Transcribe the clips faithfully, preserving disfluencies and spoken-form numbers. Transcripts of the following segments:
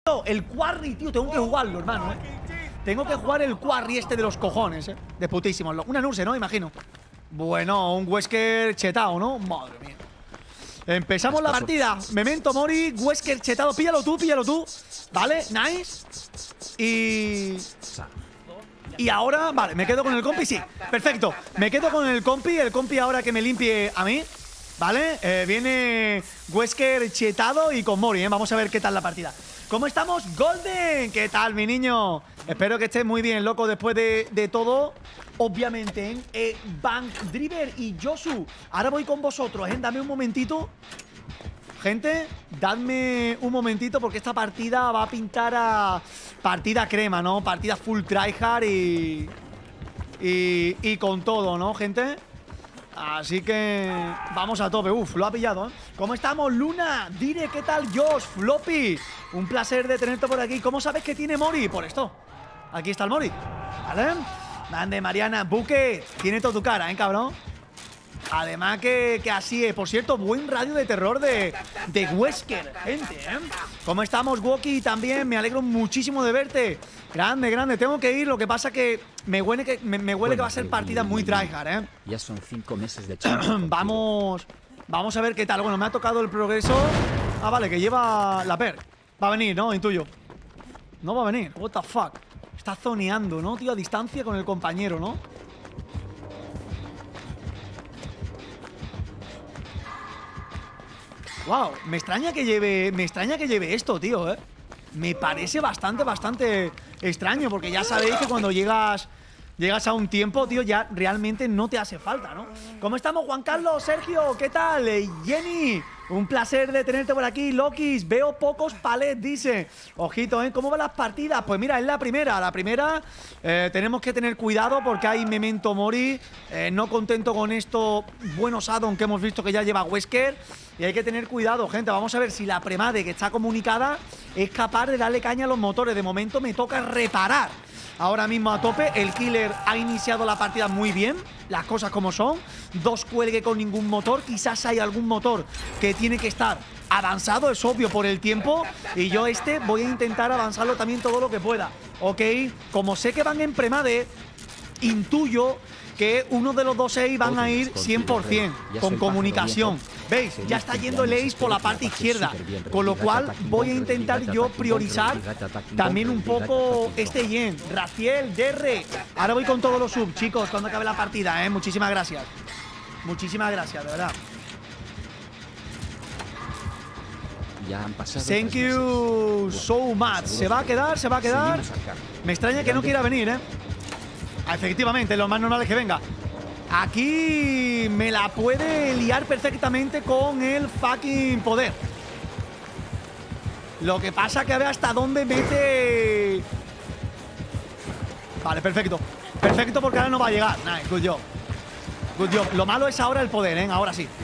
El quarry, tío, tengo que jugarlo, hermano, eh. Tengo que jugar el quarry este de los cojones, eh. De putísimos. Una Nurse, ¿no? Imagino. Bueno, un Wesker chetado, ¿no? Madre mía. Empezamos la partida. Memento Mori, Wesker chetado. Píllalo tú, píllalo tú. Vale, nice. Y... Y ahora, vale, me quedo con el compi, sí. Perfecto, me quedo con el compi. El compi ahora que me limpie a mí. Vale, eh, viene Wesker chetado y con Mori, ¿eh? Vamos a ver qué tal la partida. ¿Cómo estamos? Golden, ¿qué tal, mi niño? Espero que estés muy bien, loco, después de, de todo. Obviamente, ¿eh? eh, Bank Driver y Josu. Ahora voy con vosotros, ¿eh? Dame un momentito. Gente, dadme un momentito porque esta partida va a pintar a partida crema, ¿no? Partida full tryhard y, y, y con todo, ¿no, gente? Así que vamos a tope. Uf, lo ha pillado, ¿eh? ¿Cómo estamos, Luna? Dire, ¿qué tal, Josh? Floppy, un placer de tenerte por aquí. ¿Cómo sabes que tiene Mori? Por esto. Aquí está el Mori, ¿vale? Mande, Mariana. Buque, tiene toda tu cara, ¿eh, cabrón? Además que, que así es. Por cierto, buen radio de terror de, de Wesker, gente, ¿eh? ¿Cómo estamos, Woki? También me alegro muchísimo de verte. Grande, grande. Tengo que ir. Lo que pasa que me huele que, me, me huele bueno, que va a ser partida muy tryhard, ¿eh? Ya son cinco meses de charla. Vamos, vamos a ver qué tal. Bueno, me ha tocado el progreso. Ah, vale, que lleva la per. Va a venir, ¿no? Intuyo. No va a venir. What the fuck. Está zoneando, ¿no, tío? A distancia con el compañero, ¿no? Wow, me extraña que lleve. Me extraña que lleve esto, tío, ¿eh? Me parece bastante, bastante extraño. Porque ya sabéis que cuando llegas. Llegas a un tiempo, tío, ya realmente no te hace falta, ¿no? ¿Cómo estamos, Juan Carlos? Sergio, ¿qué tal? Eh, Jenny, un placer de tenerte por aquí. Lokis, veo pocos palets, dice. Ojito, ¿eh? ¿Cómo van las partidas? Pues mira, es la primera. La primera eh, tenemos que tener cuidado porque hay Memento Mori. Eh, no contento con esto. Buenos addon que hemos visto que ya lleva Wesker. Y hay que tener cuidado, gente. Vamos a ver si la premade que está comunicada es capaz de darle caña a los motores. De momento me toca reparar. Ahora mismo a tope, el killer ha iniciado la partida muy bien, las cosas como son. Dos cuelgue con ningún motor, quizás hay algún motor que tiene que estar avanzado, es obvio por el tiempo. Y yo este voy a intentar avanzarlo también todo lo que pueda, ¿ok? Como sé que van en premade, intuyo que uno de los dos Ace van a ir cien por cien con comunicación. ¿Veis? Ya está yendo el Ace por la parte izquierda, con lo cual voy a intentar yo priorizar también un poco este Yen. Raciel, D R. Ahora voy con todos los subs, chicos, cuando acabe la partida, ¿eh? Muchísimas gracias. Muchísimas gracias, de verdad. Ya han pasado. Thank you so much. ¿Se va a quedar? ¿Se va a quedar? Me extraña que no quiera venir, ¿eh? Efectivamente, lo más normal es que venga. Aquí me la puede liar perfectamente con el fucking poder. Lo que pasa que a ver hasta dónde mete. Vale, perfecto. Perfecto porque ahora no va a llegar. Nice, good job. Good job. Lo malo es ahora el poder, ¿eh? Ahora sí.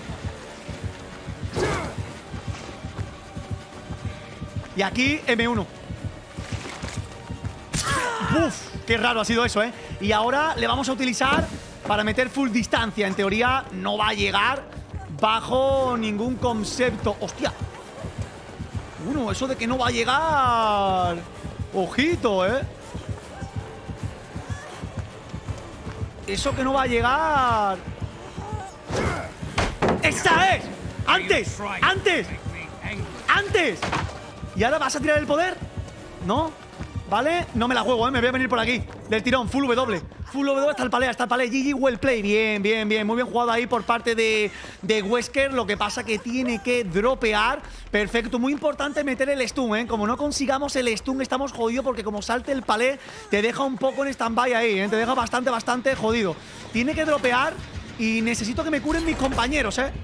Y aquí M uno. Uf. Qué raro ha sido eso, ¿eh? Y ahora le vamos a utilizar para meter full distancia. En teoría no va a llegar bajo ningún concepto. ¡Hostia! Uno, eso de que no va a llegar. Ojito, ¿eh? Eso que no va a llegar. ¡Esa es! ¡Antes! ¡Antes! ¡Antes! ¿Y ahora vas a tirar el poder? ¿No? ¿Vale? No me la juego, ¿eh? Me voy a venir por aquí. Del tirón, full W. Full W hasta el palé, hasta el palé. G G, well play. Bien, bien, bien. Muy bien jugado ahí por parte de, de Wesker. Lo que pasa que tiene que dropear. Perfecto. Muy importante meter el stun, ¿eh? Como no consigamos el stun, estamos jodidos porque como salte el palé, te deja un poco en stand-by ahí, ¿eh? Te deja bastante, bastante jodido. Tiene que dropear y necesito que me curen mis compañeros, ¿eh?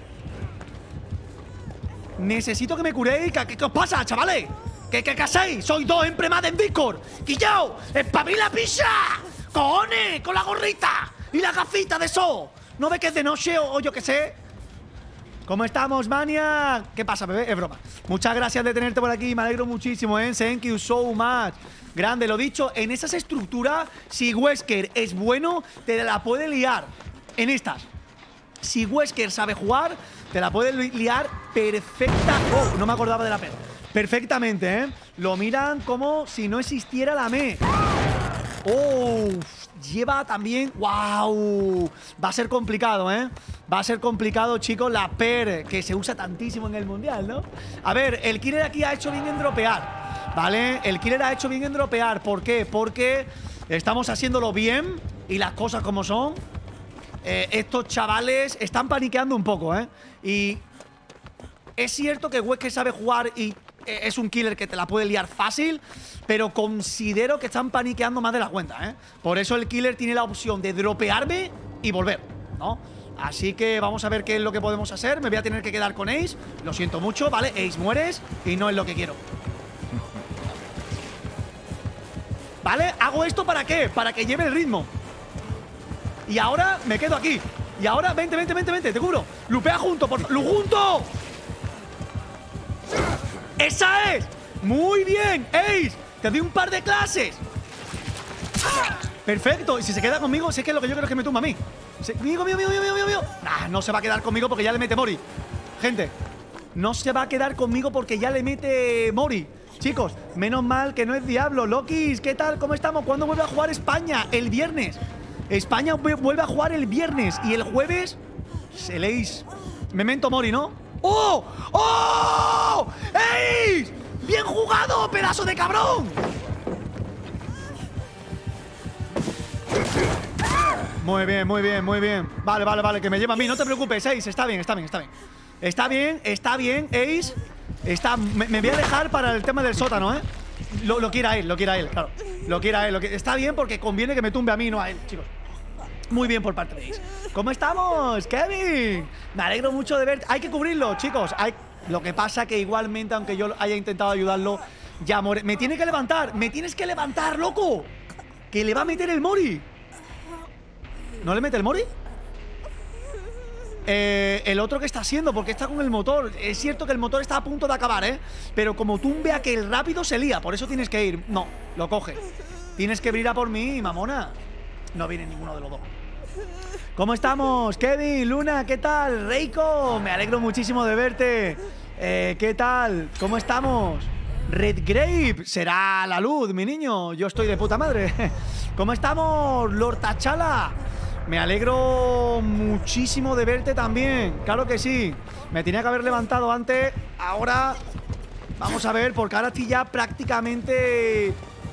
Necesito que me curéis. ¿Qué, qué os pasa, chavales? ¿Qué, qué, qué hacéis? Soy dos en premade en Discord. ¡Quillao! ¡Espabila pisa! ¡Cojones! ¡Con la gorrita! ¡Y la gafita de eso! ¿No ve que es de noche o, o yo qué sé? ¿Cómo estamos, Mania? ¿Qué pasa, bebé? Es broma. Muchas gracias de tenerte por aquí. Me alegro muchísimo, ¿eh? Thank you so much. Grande, lo dicho. En esas estructuras, si Wesker es bueno, te la puede liar. En estas. Si Wesker sabe jugar, te la puede liar perfecta. Oh, no me acordaba de la pena. perfectamente, ¿eh? Lo miran como si no existiera la M E. ¡Oh! Lleva también… ¡Wow! Va a ser complicado, ¿eh? Va a ser complicado, chicos, la P E R, que se usa tantísimo en el Mundial, ¿no? A ver, el killer aquí ha hecho bien en dropear, ¿vale? El killer ha hecho bien en dropear. ¿Por qué? Porque estamos haciéndolo bien y las cosas como son. Eh, estos chavales están paniqueando un poco, ¿eh? Y es cierto que Wesker sabe jugar y eh, es un killer que te la puede liar fácil, pero considero que están paniqueando más de la cuenta, ¿eh? Por eso el killer tiene la opción de dropearme y volver, ¿no? Así que vamos a ver qué es lo que podemos hacer. Me voy a tener que quedar con Ace. Lo siento mucho, ¿vale? Ace, mueres y no es lo que quiero. ¿Vale? ¿Hago esto para qué? Para que lleve el ritmo. Y ahora me quedo aquí. Y ahora, vente, vente, vente, vente, te cubro. Lupea junto, por favor. ¡Lu junto! ¡Esa es! ¡Muy bien, Ace! Te doy un par de clases. Perfecto. Y si se queda conmigo, sé que es lo que yo creo que me tumba a mí. Mío, mío, mío, mío, mío, mío. Nah, no se va a quedar conmigo porque ya le mete Mori. Gente, no se va a quedar conmigo porque ya le mete Mori. Chicos, menos mal que no es Diablo. Lokis, ¿qué tal? ¿Cómo estamos? ¿Cuándo vuelve a jugar España? El viernes. España vuelve a jugar el viernes. Y el jueves… Se leéis… Memento Mori, ¿no? ¡Oh! ¡Oh! ¡Ace! ¡Bien jugado, pedazo de cabrón! Muy bien, muy bien, muy bien. Vale, vale, vale, que me lleva a mí. No te preocupes, Ace. Está bien, está bien, está bien. Está bien, está bien, Ace. Está… Me, me voy a dejar para el tema del sótano, ¿eh? Lo, lo quiera él, lo quiera él, claro. Lo quiera él. Lo que, está bien porque conviene que me tumbe a mí, no a él, chicos. Muy bien por parte de Ace. ¿Cómo estamos, Kevin? Me alegro mucho de ver… Hay que cubrirlo, chicos. Hay… Lo que pasa que igualmente, aunque yo haya intentado ayudarlo, ya more… Me tiene que levantar. Me tienes que levantar, loco. Que le va a meter el Mori. ¿No le mete el Mori? Eh, el otro que está haciendo, porque está con el motor. Es cierto que el motor está a punto de acabar, ¿eh? Pero como tumbe a que el rápido se lía. Por eso tienes que ir. No, lo coge. Tienes que venir a por mí, mamona. No viene ninguno de los dos. ¿Cómo estamos? Kevin, Luna, ¿qué tal? Reiko, me alegro muchísimo de verte. eh, ¿Qué tal? ¿Cómo estamos? Red Grape, será la luz, mi niño. Yo estoy de puta madre. ¿Cómo estamos? Lord Tachala, me alegro muchísimo de verte también. Claro que sí. Me tenía que haber levantado antes. Ahora vamos a ver, porque ahora estoy ya prácticamente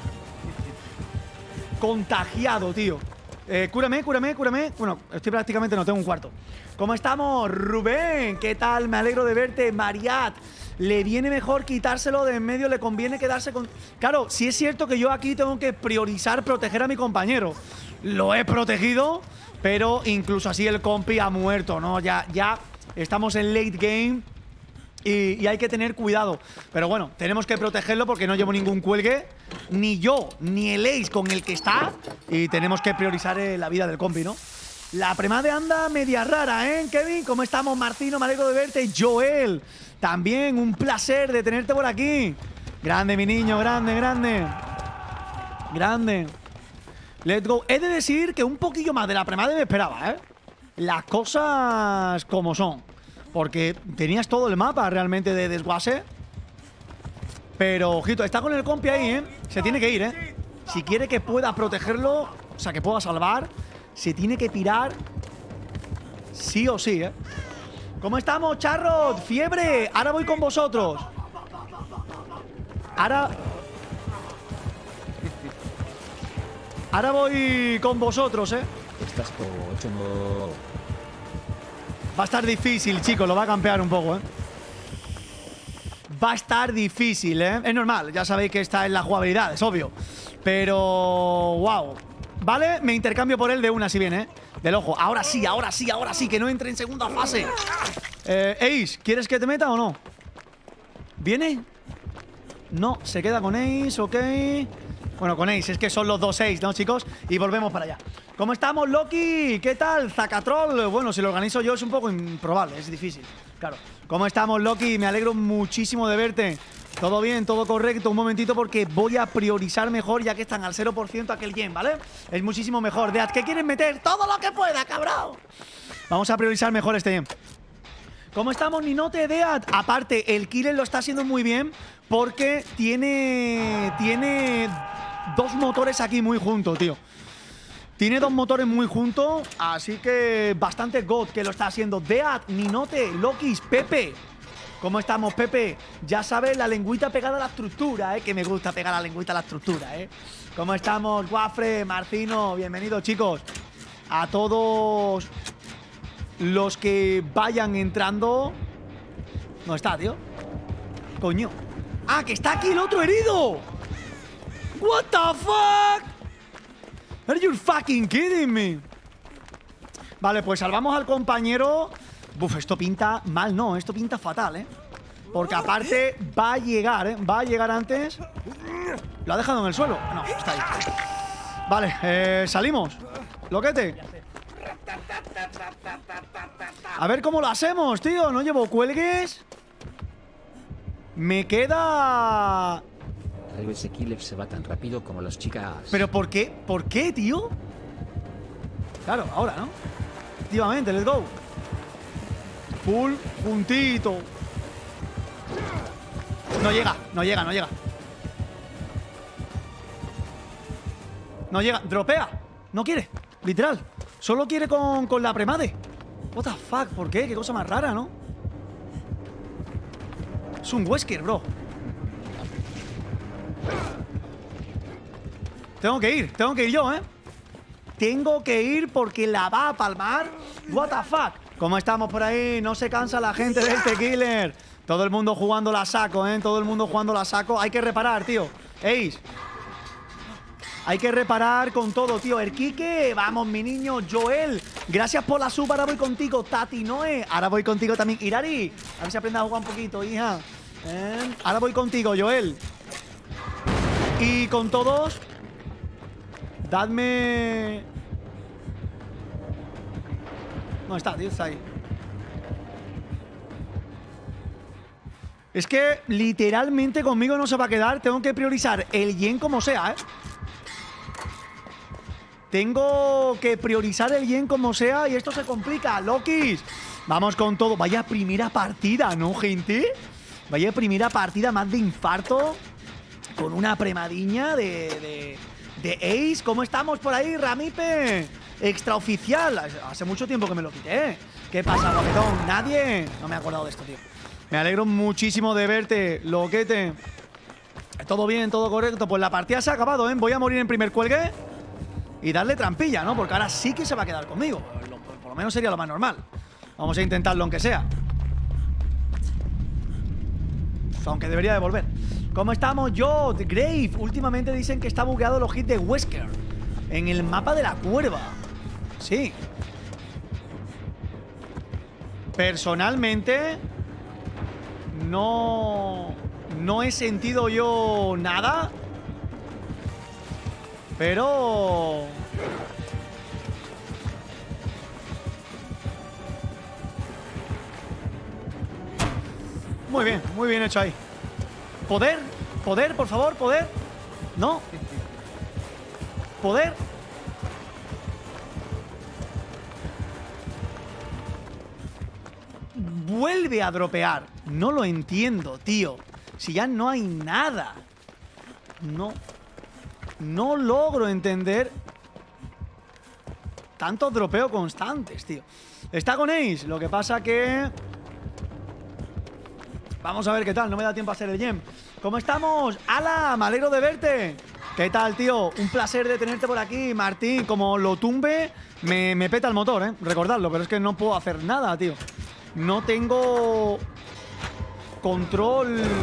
contagiado, tío. Eh, cúrame, cúrame, cúrame. Bueno, estoy prácticamente, no tengo un cuarto. ¿Cómo estamos? Rubén, ¿qué tal? Me alegro de verte. Mariat, le viene mejor quitárselo de en medio, le conviene quedarse con… Claro, sí es cierto que yo aquí tengo que priorizar proteger a mi compañero. Lo he protegido, pero incluso así el compi ha muerto, ¿no? Ya, ya estamos en late game y, y hay que tener cuidado. Pero bueno, tenemos que protegerlo porque no llevo ningún cuelgue. Ni yo, ni el Ace con el que está. Y tenemos que priorizar eh, la vida del compi, ¿no? La premade anda media rara, ¿eh, Kevin? ¿Cómo estamos, Martino? Me alegro de verte. Joel, también un placer de tenerte por aquí. Grande, mi niño, grande, grande. Grande. Let's go. He de decir que un poquillo más de la premade me esperaba, ¿eh? Las cosas como son. Porque tenías todo el mapa realmente de desguase. Pero, ojito, está con el compi ahí, ¿eh? Se tiene que ir, ¿eh? Si quiere que pueda protegerlo, o sea, que pueda salvar, se tiene que tirar sí o sí, ¿eh? ¿Cómo estamos, Charrot? ¡Fiebre! Ahora voy con vosotros. Ahora… Ahora voy con vosotros, ¿eh? Estás por ocho, no… Va a estar difícil, chicos. Lo va a campear un poco, ¿eh? Va a estar difícil, ¿eh? Es normal. Ya sabéis que está en la jugabilidad, es obvio. Pero… ¡Wow! Vale, me intercambio por él de una si viene, ¿eh? Del ojo. Ahora sí, ahora sí, ahora sí. Que no entre en segunda fase. Eh, Ace, ¿quieres que te meta o no? ¿Viene? No, se queda con Ace, ok. Bueno, con Ace, es que son los dos Ace, ¿no, chicos? Y volvemos para allá. ¿Cómo estamos, Loki? ¿Qué tal? Zacatrol. Bueno, si lo organizo yo es un poco improbable, es difícil. Claro. ¿Cómo estamos, Loki? Me alegro muchísimo de verte. Todo bien, todo correcto. Un momentito porque voy a priorizar mejor ya que están al cero por ciento aquel game, ¿vale? Es muchísimo mejor. Dead, ¿qué quieren meter? Todo lo que pueda, cabrón. Vamos a priorizar mejor este game. ¿Cómo estamos, Ninote, Dead? Aparte, el killer lo está haciendo muy bien porque tiene, tiene dos motores aquí muy juntos, tío. Tiene dos motores muy juntos, así que bastante God que lo está haciendo. Dead, Ninote, Lokis, Pepe. ¿Cómo estamos, Pepe? Ya sabes, la lengüita pegada a la estructura, ¿eh? Que me gusta pegar la lengüita a la estructura, ¿eh? ¿Cómo estamos, Guafre, Marcino? Bienvenidos, chicos. A todos los que vayan entrando. ¿Dónde está, tío? Coño. ¡Ah, que está aquí el otro herido! ¿What the fuck? Are you fucking kidding me? Vale, pues salvamos al compañero. Buf, esto pinta mal, no, esto pinta fatal, ¿eh? Porque aparte va a llegar, ¿eh? Va a llegar antes. ¿Lo ha dejado en el suelo? No, está ahí. Vale, eh, salimos. Loquete. A ver cómo lo hacemos, tío. No llevo cuelgues. Me queda... Ese killer se va tan rápido como las chicas. ¿Pero por qué? ¿Por qué, tío? Claro, ahora, ¿no? Efectivamente, let's go. Full, juntito. No llega, no llega, no llega. No llega, dropea. No quiere, literal. Solo quiere con, con la premade. What the fuck, ¿por qué? Qué cosa más rara, ¿no? Es un Wesker, bro. Tengo que ir, tengo que ir yo, ¿eh? Tengo que ir porque la va a palmar. What the fuck. ¿Cómo estamos por ahí? No se cansa la gente de este killer. Todo el mundo jugando la saco, ¿eh? Todo el mundo jugando la saco. Hay que reparar, tío. Ace. Hay que reparar con todo, tío. Erquique, vamos, mi niño. Joel, gracias por la sub. Ahora voy contigo. Tati Noé, ahora voy contigo también. Irari, a ver si aprendes a jugar un poquito, hija. ¿Eh? Ahora voy contigo, Joel. Y con todos, dadme... ¿Dónde está, tío? Está ahí. Es que literalmente conmigo no se va a quedar. Tengo que priorizar el yen como sea, ¿eh? Tengo que priorizar el yen como sea y esto se complica. Lokis, vamos con todo. Vaya primera partida, ¿no, gente? Vaya primera partida más de infarto. Con una premadiña de, de, de Ace. ¿Cómo estamos por ahí, Ramipe? Extraoficial. Hace mucho tiempo que me lo quité. ¿Qué pasa, guapetón? ¿Nadie? No me he acordado de esto, tío. Me alegro muchísimo de verte, Loquete. Todo bien, todo correcto. Pues la partida se ha acabado, ¿eh? Voy a morir en primer cuelgue y darle trampilla, ¿no? Porque ahora sí que se va a quedar conmigo. Por lo menos sería lo más normal. Vamos a intentarlo aunque sea. Aunque debería de volver. ¿Cómo estamos? Yo, The Grave. Últimamente dicen que está bugueado los hits de Wesker en el mapa de la cuerva. Sí. Personalmente no, no he sentido yo nada. Pero... Muy bien, muy bien hecho ahí. ¿Poder? ¿Poder, por favor? ¿Poder? ¿No? ¿Poder? Vuelve a dropear. No lo entiendo, tío. Si ya no hay nada. No... No logro entender tantos dropeos constantes, tío. Está con Ace. Lo que pasa que... Vamos a ver qué tal. No me da tiempo a hacer el gem. ¿Cómo estamos? ¡Hala! Me alegro de verte. ¿Qué tal, tío? Un placer de tenerte por aquí, Martín. Como lo tumbe, me, me peta el motor, ¿eh? Recordadlo, pero es que no puedo hacer nada, tío. No tengo control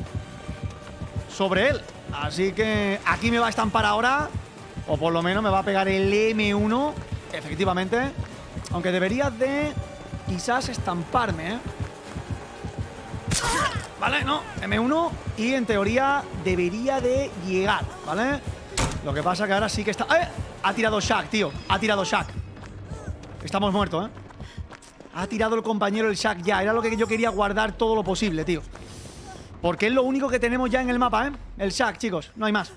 sobre él. Así que aquí me va a estampar ahora. O por lo menos me va a pegar el eme uno. Efectivamente. Aunque debería de quizás estamparme, ¿eh? Vale, no, eme uno. Y en teoría debería de llegar, ¿vale? Lo que pasa que ahora sí que está... ¡Eh! Ha tirado Shaq, tío. Ha tirado Shaq. Estamos muertos, ¿eh? Ha tirado el compañero el Shaq ya. Era lo que yo quería guardar todo lo posible, tío. Porque es lo único que tenemos ya en el mapa, ¿eh? El Shaq, chicos. No hay más.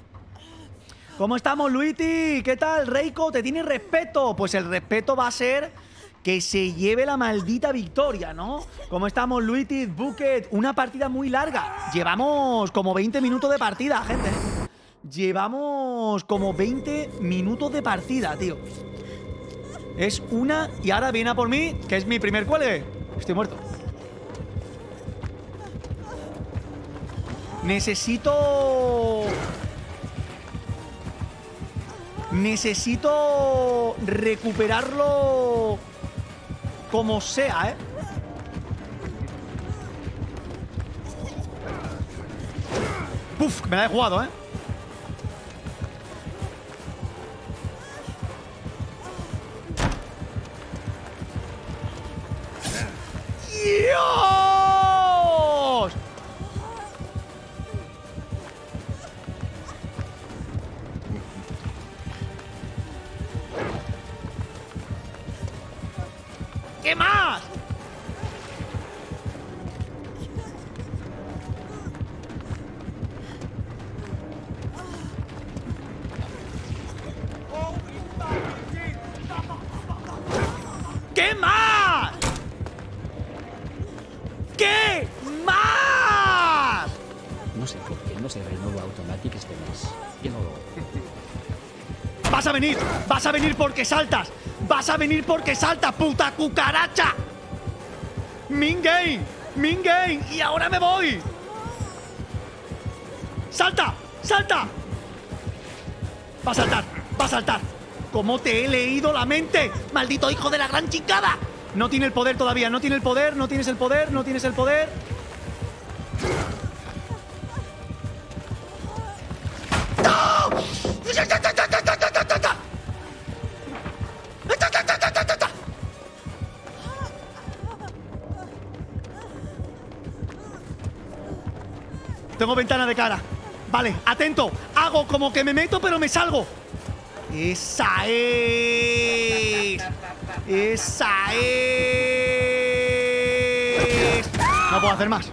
¿Cómo estamos, Luiti? ¿Qué tal, Reiko? ¿Te tiene respeto? Pues el respeto va a ser que se lleve la maldita victoria, ¿no? ¿Cómo estamos, Luitis, Bucket? Una partida muy larga. Llevamos como veinte minutos de partida, gente. Llevamos como veinte minutos de partida, tío. Es una y ahora viene a por mí, que es mi primer cuelgue. Estoy muerto. Necesito... Necesito recuperarlo como sea, ¿eh? Puf, me la he jugado, ¿eh? ¡Dios! ¿Qué más? ¿Qué más? ¿Qué más? No sé por qué no se renueva Automatic este mes. Yo no lo... Vas a venir, vas a venir porque saltas. Vas a venir porque saltas, puta cucaracha. Min game, min game. Y ahora me voy. Salta, salta. Va a saltar, va a saltar. ¿Cómo te he leído la mente? Maldito hijo de la gran chingada. No tiene el poder todavía, no tiene el poder, no tienes el poder, no tienes el poder. ¡No! Tengo ventana de cara. Vale, atento. Hago como que me meto, pero me salgo. ¡Esa es! ¡Esa es! No puedo hacer más.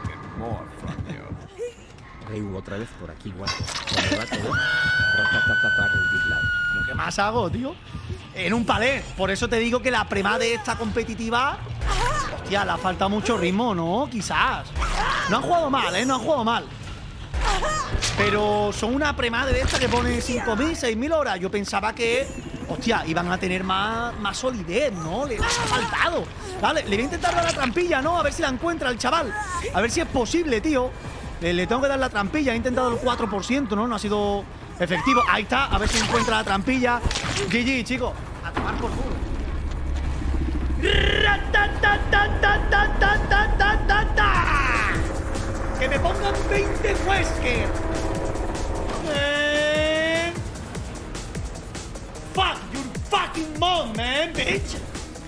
Reu otra vez por aquí, guapo. ¿Cómo va todo? Ratatatata, Reu. ¿Qué más hago, tío? En un palé. Por eso te digo que la prema de esta competitiva... Hostia, le ha faltado mucho ritmo, ¿no? Quizás. No han jugado mal, ¿eh? No han jugado mal. Pero son una premade de esta que pone cinco mil, seis mil horas. Yo pensaba que, hostia, iban a tener más, más solidez, ¿no? Les ha faltado. Vale, le voy a intentar dar la trampilla, ¿no? A ver si la encuentra el chaval. A ver si es posible, tío. Le, le tengo que dar la trampilla. He intentado el cuatro por ciento, ¿no? No ha sido efectivo. Ahí está, a ver si encuentra la trampilla. G G, chicos. A tomar por culo. Que me pongan veinte Wesker. Man. Fuck your fucking mom, man, bitch.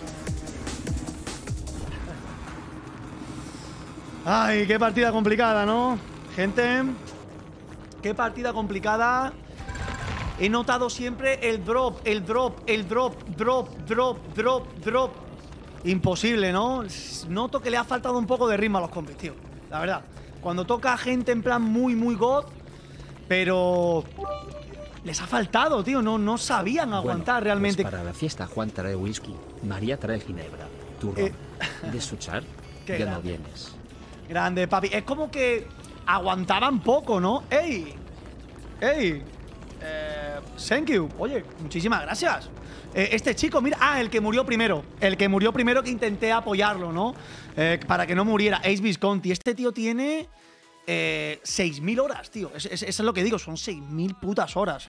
Ay, qué partida complicada, ¿no? Gente, qué partida complicada. He notado siempre el drop, el drop, el drop, drop, drop, drop, drop. Imposible, ¿no? Noto que le ha faltado un poco de ritmo a los compis, tío. La verdad. Cuando toca a gente en plan muy, muy god, pero les ha faltado, tío. No, no sabían aguantar bueno, realmente. Pues para la fiesta Juan trae whisky, María trae ginebra. Tú, Eh, de Suchar, qué ya grande. no vienes. Grande, papi. Es como que aguantaban poco, ¿no? ¡Ey! ¡Ey! Eh, thank you. Oye, muchísimas gracias. Eh, este chico, mira, ah, el que murió primero. El que murió primero que intenté apoyarlo, ¿no? Eh, para que no muriera. Ace Visconti. Este tío tiene eh, seis mil horas, tío. Es, es, eso es lo que digo, son seis mil putas horas.